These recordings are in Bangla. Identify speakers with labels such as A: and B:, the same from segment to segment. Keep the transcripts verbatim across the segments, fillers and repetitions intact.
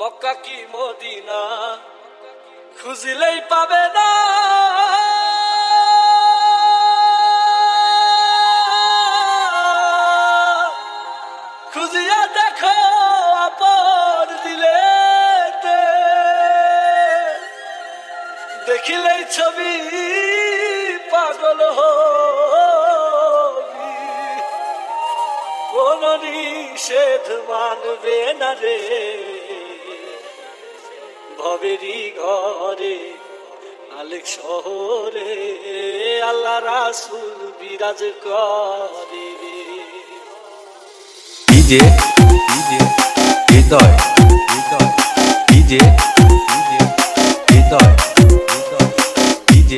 A: মক্কা কি মদিনা খুঁজলেই পাবে না। খুঁজিয়া দেখো আপন দিলেতে, দেখিলেই ছবি পাগল হবি। কোন নিষেধ মানবে না রে ভবেরি ঘরে আলেক শহরে, আল্লাহ রাসূল বিরাজ করে।
B: DJ DJ Hridoy Hridoy DJ DJ Hridoy Hridoy DJ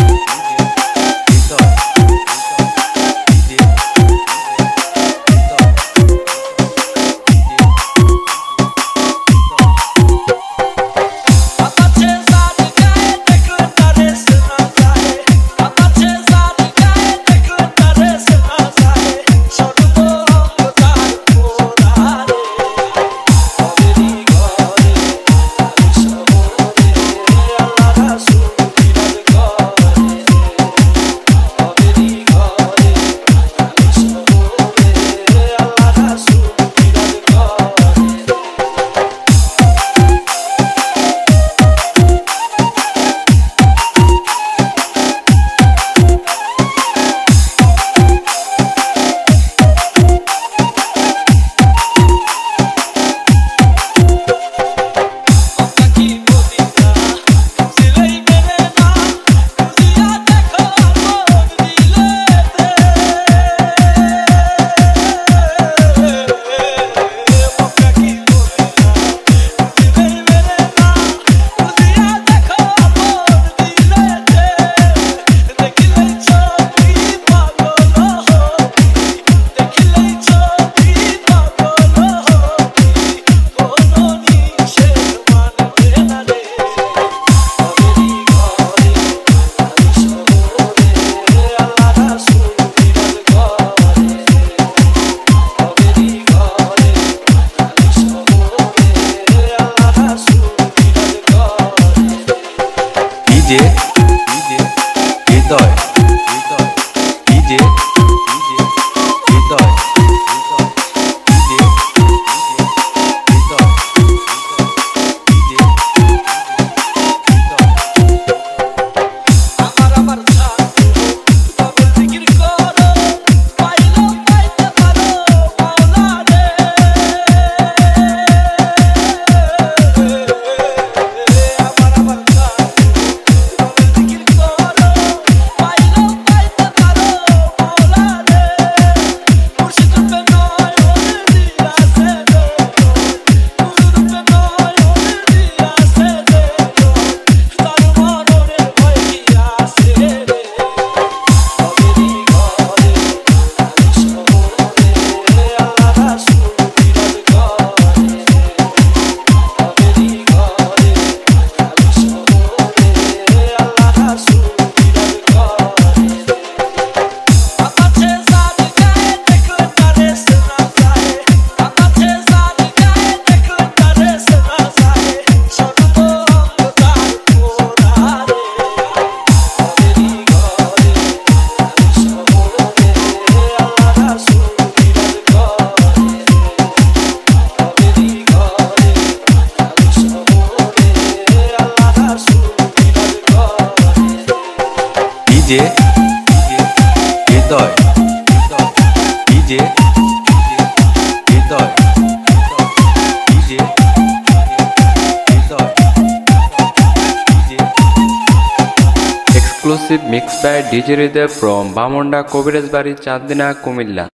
B: DJ DJ Hridoy Hridoy DJ DJ Hridoy Hridoy DJ DJ Hridoy DJ
A: আমার আমার ছাড়ো বাবুল জিকির করো, পাইলো পাইতে পারো মাওলা রে। আমার আমার ছাড়ো বাবুল জিকির করো, পাইলো পাইতে পারো মাওলা রে। মুর্শিদ রূপে নয়ন দিয়াছে রে, গুরু রূপে নয়ন দিয়াছে রে, তার মরণের ভয় কি আছে রে। ভবেরি ঘরে আলেক শহরে, আল্লাহ রাসূল বিরাজ করে। ভবেরি ঘরে আলেক শহরে, আল্লাহ রাসূল বিরাজ করে। আপাছে জাত গায়ে দেখলে তারে সেনা যায়, আপাছে জাত গায়ে দেখলে তারে সেনা যায়, সর্ব অঙ্গ তার পোড়া রে। ভবেরি ঘরে আলেক শহরে, আল্লাহ রাসূল বিরাজ করে। ভবেরি ঘরে আলেক শহরে, আল্লাহ রাসূল বিরাজ করে।
B: DJ DJ Hridoy Hridoy DJ DJ Hridoy DJ Hridoy DJ
C: Exclusive mix by D J Hriday from Bamunda Kobiraj Bari, Chandina, Kumilla.